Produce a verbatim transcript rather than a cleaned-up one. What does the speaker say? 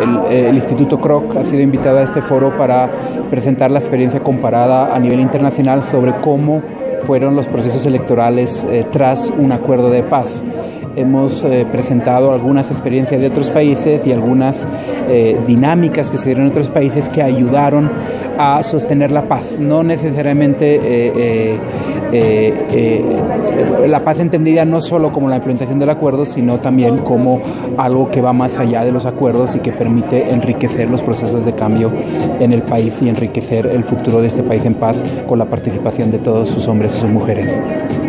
el, el Instituto Kroc ha sido invitado a este foro para presentar la experiencia comparada a nivel internacional sobre cómo fueron los procesos electorales eh, tras un acuerdo de paz. Hemos eh, presentado algunas experiencias de otros países y algunas eh, dinámicas que se dieron en otros países que ayudaron a sostener la paz. No necesariamente eh, eh, eh, eh, la paz entendida no solo como la implementación del acuerdo, sino también como algo que va más allá de los acuerdos y que permite enriquecer los procesos de cambio en el país y enriquecer el futuro de este país en paz con la participación de todos sus hombres y sus mujeres.